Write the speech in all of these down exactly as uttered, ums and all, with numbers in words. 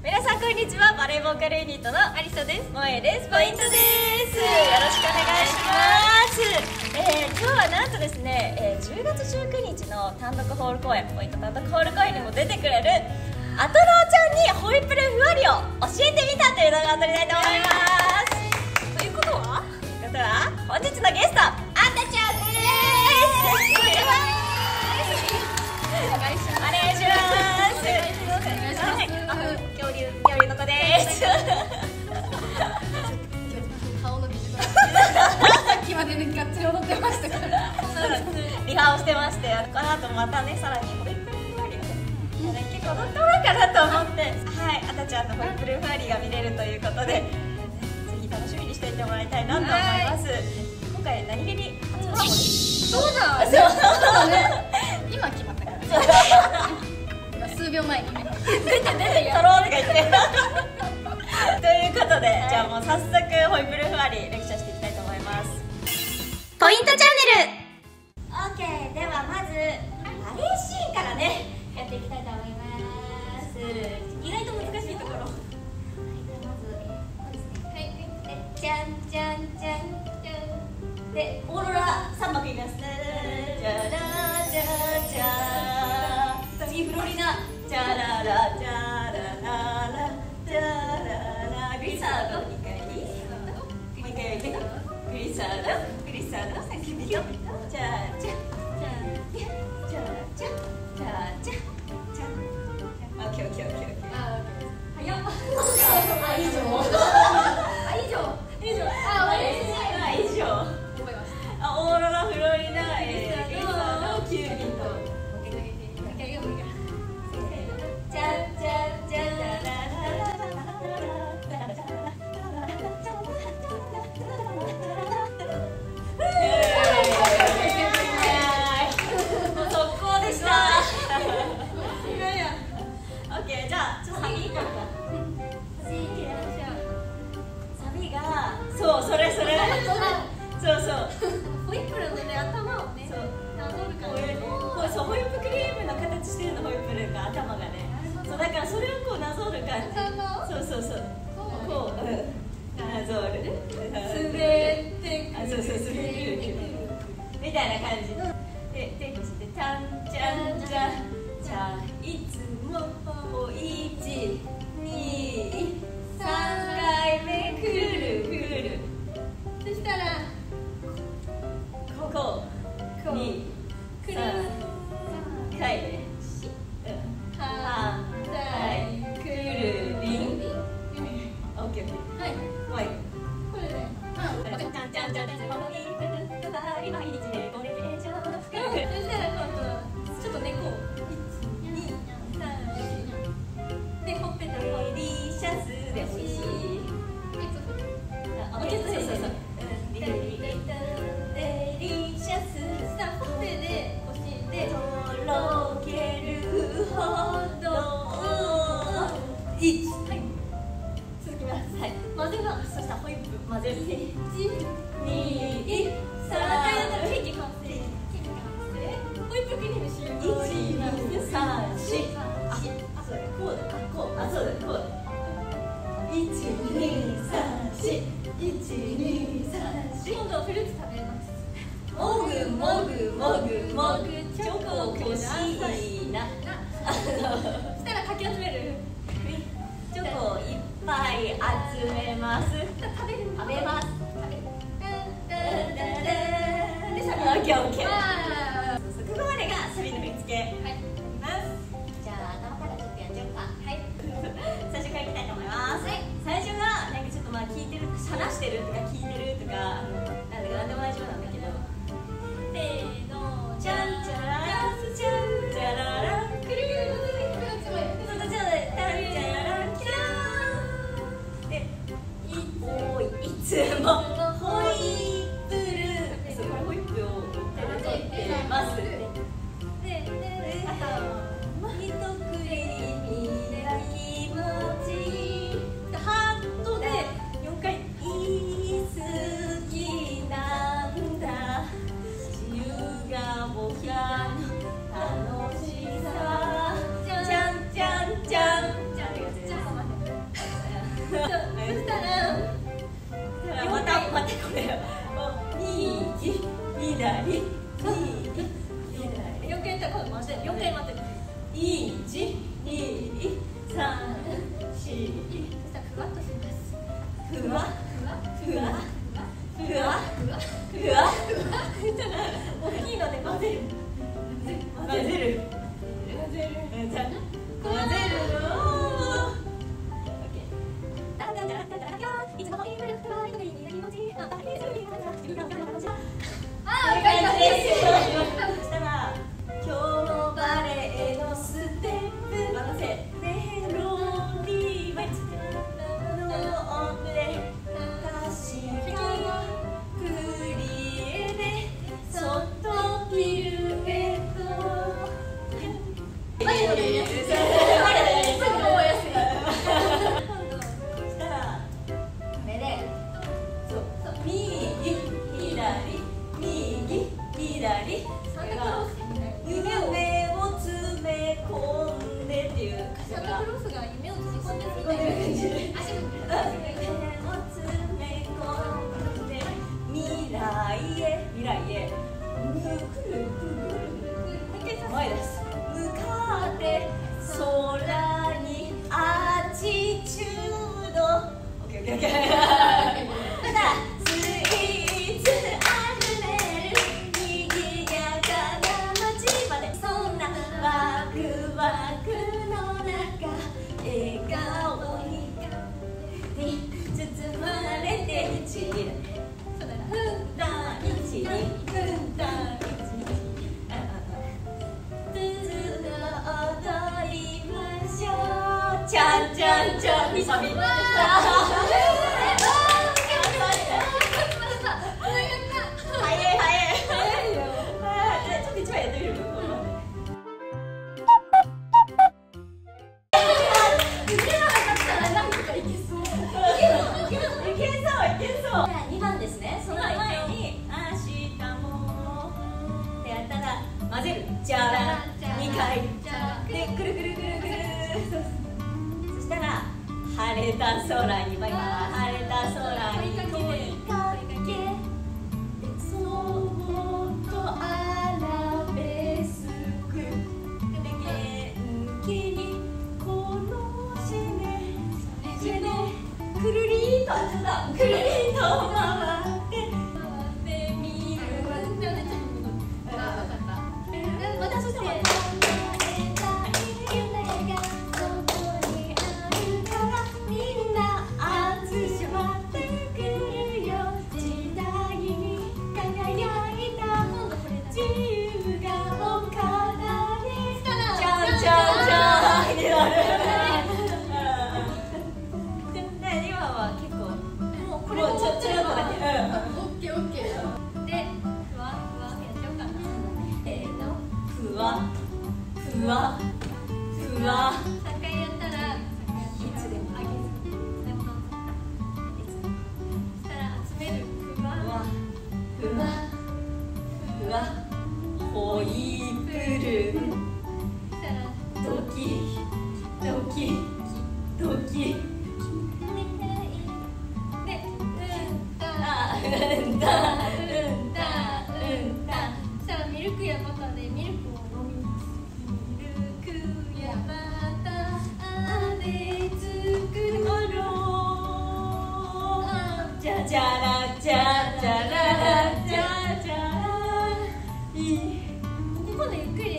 皆さんこんにちは。バレーボーカルユニットのアリサです。萌えです。ポイントです。よろしくお願いします。えー、今日はなんとですね、えー、じゅうがつじゅうくにちの単独ホール公演、ポイント単独ホール公演にも出てくれるあとのちゃんにホイップルふわりを教えてみたという動画を撮りたいと思います。ということはということは本日のゲストあたちゃんです。お願いします。お願いします。恐竜恐竜の子です。 顔のビジュアルさっきまでねがっつり踊ってましたからリハをしてまして、この後またねさらにホイップルふわりがね結構踊ってもらおうかなと思って、はい、あたちゃんのホイップルふわりが見れるということで、ぜひ楽しみにしていてもらいたいなと思います。今回何気に初コラボです。 そうだそうだね今決まったから今数秒前にね出て出て撮ろうとか言ってということで、じゃあもう早速ホイップルふわりレクチャーしていきたいと思います。ポイントチャンネル OK。 ではまずバレーシーンからねやっていきたいと思います。意外と難しいところ、はい、まずこうですね。はい、でじゃんじゃんじゃんじゃんでオーロラさんまくいきます。じゃらじゃじゃ次フロリナじゃららじゃらららじゃららグリサードにかいにもういっかいやってグリサードグリサード先にじゃじゃじゃじゃじゃじゃじゃじゃじゃオッケーオッケーオッケーオッケー。あー早っ。あ以上あ以上以上ああ以上覚えました。あオーロラフロリナえーグリサードキュービットじゃじゃじゃらら速攻でした。オッケー、じゃあちょっとサビいこうか。サビがそうそれそれそうそうホイップルのね頭をねなぞるからそうホイップクリームの形してるのホイップルが頭がね。そうだからそれをこうなぞる感じ。そうそうそうこう、うん、なぞる滑ってあそうそう滑るみたいな感じででこうしてたんちゃんちゃんじゃあいつもいちにさんかいめくるくるそしたらここにさんかいめ反対くるりんオッケーオッケー。はいはい。 これねちゃんちゃんちゃんちゃん毎日ねこれでしょ。そしたら今度ちょっと猫いちにさんでほっぺたデリシャスでおいしい。あ、そうそうそう。デリシャスさほっぺでおしでとろけるほどいちはい続きます。はい混ぜます。そしたらホイップ混ぜるいちにさんケーキ完成。ケーキ完成。ホイップクリーム終了。いちにさんしあそうだこうだこうあそうだこうだいちにさんしいちにさんし。 今度フルーツ食べます。 もぐもぐもぐもぐチョコ欲しいな。 そしたらかき集めるチョコいっぱい集めます。 食べる食べます。 食べるでサビオッケーオッケー。ここまでがサビの振り付け。はい。じゃあ頭からちょっとやっちゃおうか。はい。最初からいきたいと思います。はい。最初がなんかちょっとまあ聞いてる話してるとか聞いてるとかなんだかなんでも大丈夫なんだけど。せーのじゃんじゃらじゃんじゃらしたらふわっとします。 ふわふわふわふわふわふわ大きいので混ぜる混ぜる混ぜる。 混ぜる混ぜるあー、わかりました。 そしたら今日のバレエのステップ任せメロディー毎日乗って確かクリエでそっとピルエットマジでやつ。 そすぐ覚えやすい。 したらこれでそう右左右左サンタクロースみたいな。 夢を詰め込んでっていう歌詞サンタがクロースが夢を閉じ込んでるみたいな。 夢を足詰め込んで未来へ未来へぬくぬく前です向かって空にアーチチュードオッケーオッケーオッケーただスイーツあふれる賑やかな街までそんなワクワクの中笑顔に包まれて一輪ふんだん一輪ふんだん一輪ずっと踊りましょうちゃんちゃんちゃんみさみ早い早い早いよ。ちょっと一枚やってみる。いけそういけそう。二番ですね。その前に明日もってやったら混ぜる。じゃら二回でくるくるくるくる。そしたら晴れた空にバイバイ。晴れた空に問いかけ。そっとアラベスク元気にこのシェネシェネくるりとくるりと回って回ってみるあ、わかった。 またそして叶えたい夢がそこにあるからみんな集まってくるよ時代に輝いた自由が丘だねじゃんじゃんじゃんになる今は結構もうこれもちょっとだけオッケーオッケー。で、ふわふわやっちゃおうかな。 えーとふわふわふわ三回やったら、いつでもあげず。したら集める。ふわふわふわふわホイップルしたらドキドキドキで、うんだあうんだうんだうんだしたらミルクやバターでミルクを飲みます。 ミルクやバターで作るものじゃじゃらじゃじゃららじゃじゃらいい今度ゆっくり。 こ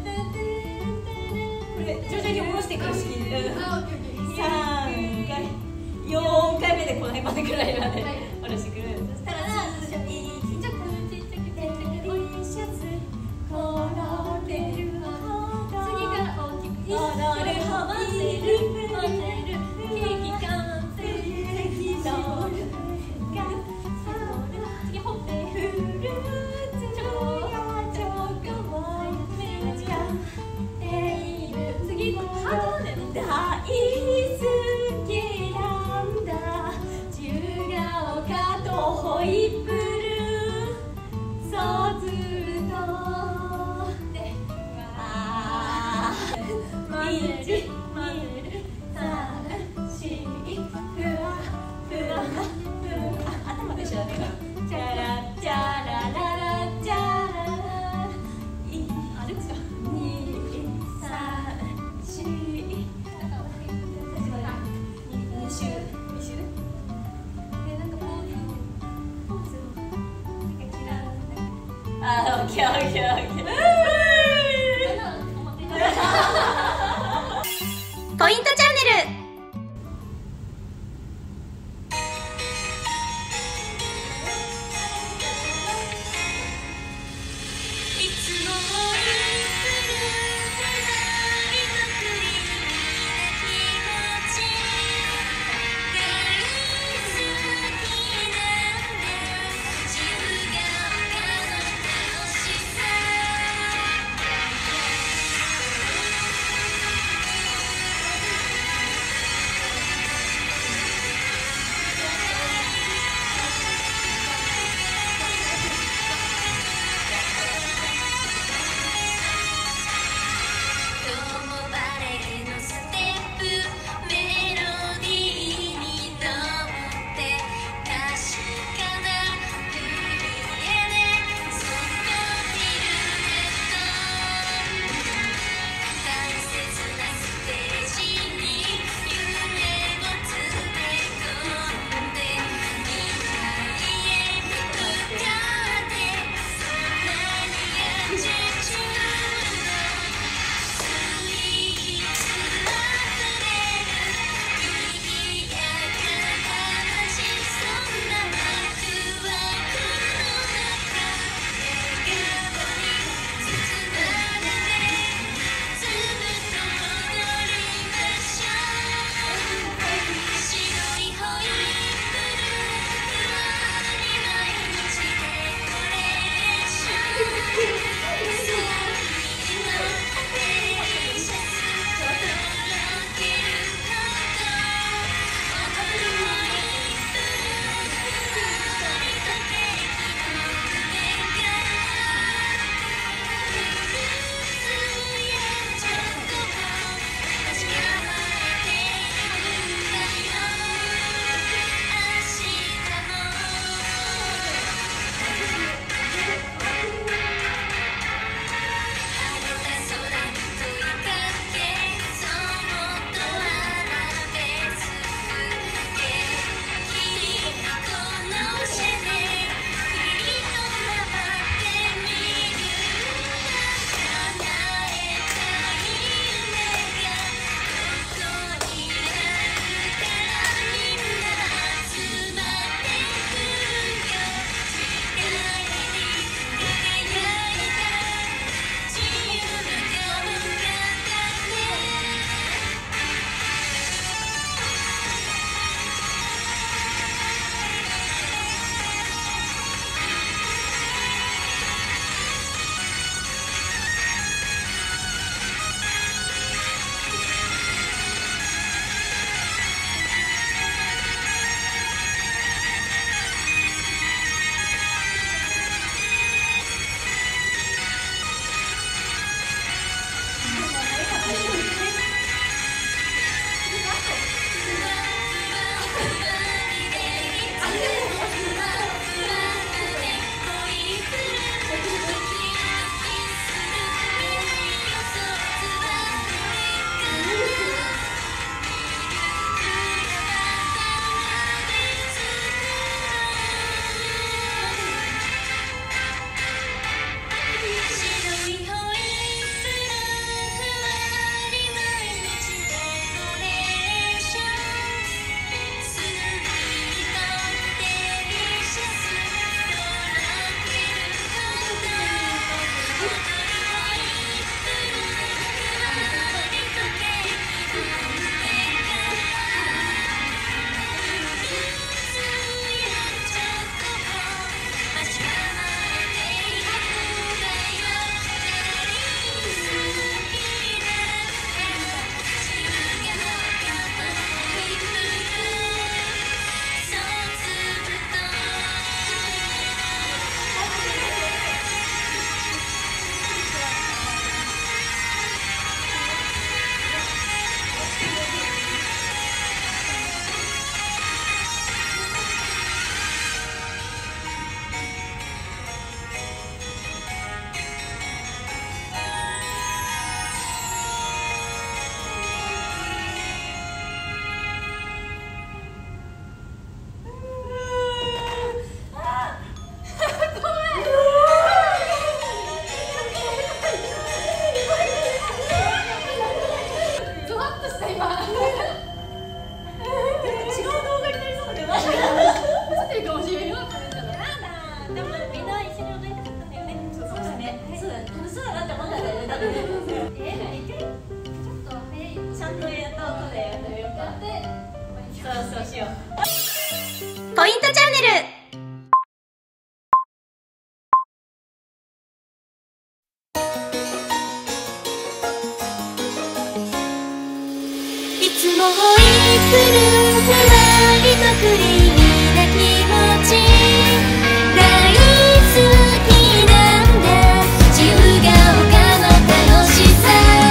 れ徐々に下ろしていく式あ、オッケーオッケー。 さんかいよんかいめでこの辺までくらいまで下ろしてくるそしたらちっちゃくちっちゃくちっちゃく Tシャツ転んでるほど次から大きく踊るほどケーキ完成。次ほっぺ。 フルーツやチョコも使っている次ハートまでね。 大好きなんだ自由が丘オッケーオッケーオッケー。ポイントチャンネル。 しよう。ポイントチャンネル。いつもホイップルふわりとクリーミーな気持ち大好きなんだ。自由が丘の楽しさ。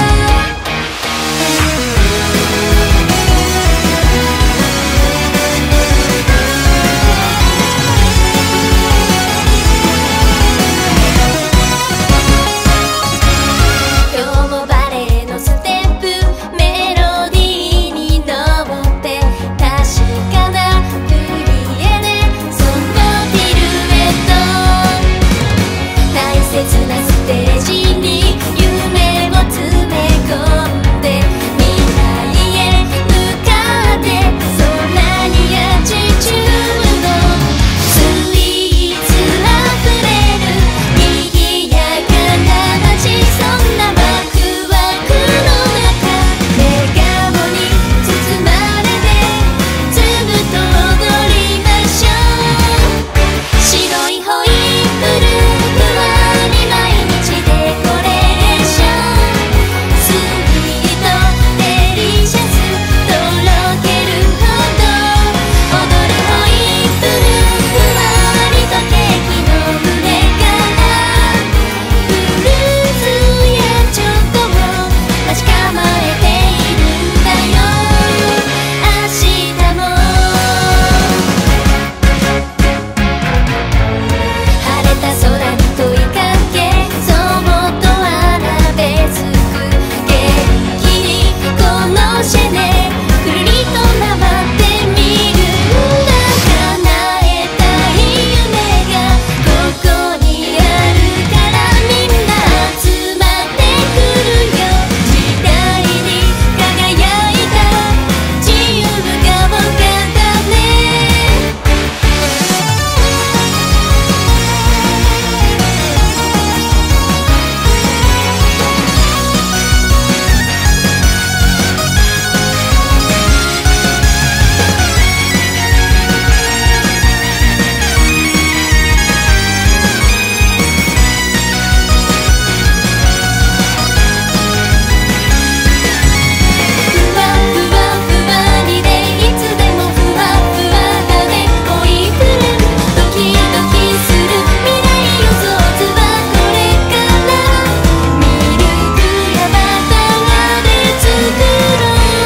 今日もバレエのステップメロディーに乗って確かな振り絵でそのピルエット。大切なステージに夢を詰め込んで未来へ向かって空にアチチュードスイーツあふれる賑やかな街。そんなワクワクの中笑顔に包まれてずっと踊りましょう。白いホイップルふわり毎日デコレーションスイートデリシャスとろけるほど踊るホイップルふわりとケーキの上からフルーツやチョコを待ち構えているんだよ。明日も晴れた空に問いかけそっとアラベスク元気にこのシェネくるりと回ってみるんだ。叶えたい夢がここにあるからみんな集まってくるよ。時代に輝いた自由が丘だね。ふわふわふわりでいつでもふわふわだね。ホイップルドキドキする未来予想図はこれからミルクやバターで作ろ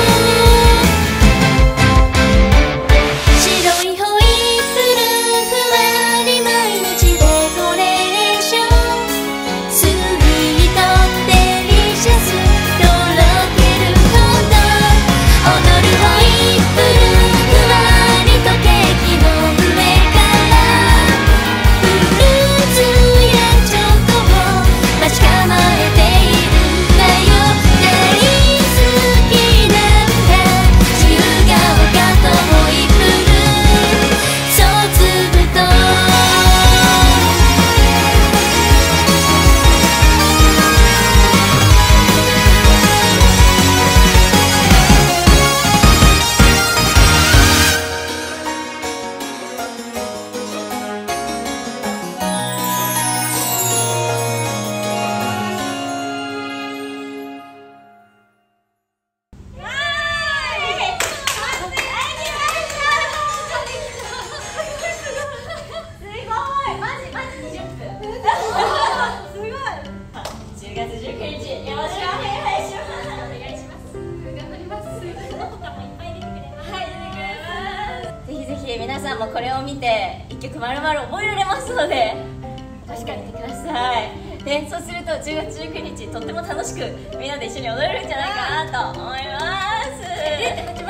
う。白いホイップルふわり毎日デコレーションスイートデリシャスとろけるほど踊るホイップルふわりとケーキの上からフルーツやチョコを待ち構えているんだよ。大好きなんだ自由が丘とホイップルそうずっとじゅうがつじゅうくにちよろしくお願いします。お願いします。頑張ります。この他もいっぱい出てくれます。はい、出てくれます。ぜひぜひ皆さんもこれを見て一曲まるまる覚えられますので確かに見てください。で、そうするとじゅうがつじゅうくにちとっても楽しくみんなで一緒に踊れるんじゃないかなと思います。